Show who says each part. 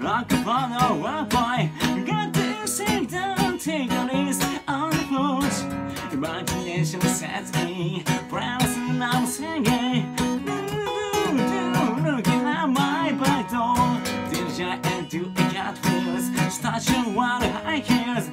Speaker 1: Like a follow a boy, got to sit down, take a risk on the foot. Imagination sets me, promise and I'm singing. Looking at my back door, DJ and do a cat wheels, starting one high heels.